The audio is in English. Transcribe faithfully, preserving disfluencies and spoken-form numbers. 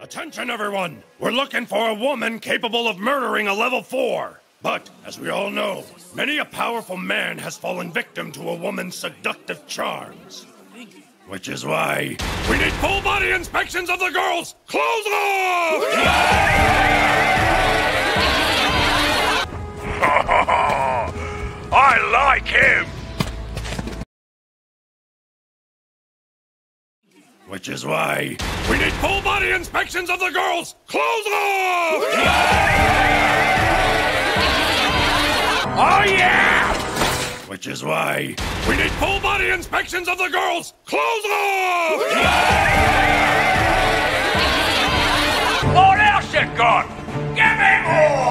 Attention, everyone! We're looking for a woman capable of murdering a level four. But, as we all know, many a powerful man has fallen victim to a woman's seductive charms. Which is why we need full-body inspections of the girls' clothes off! I like him! Which is why we need full-body inspections of the girls' clothes off! Oh yeah! Which is why we need full-body inspections of the girls' clothes off! What else you got? Give me more!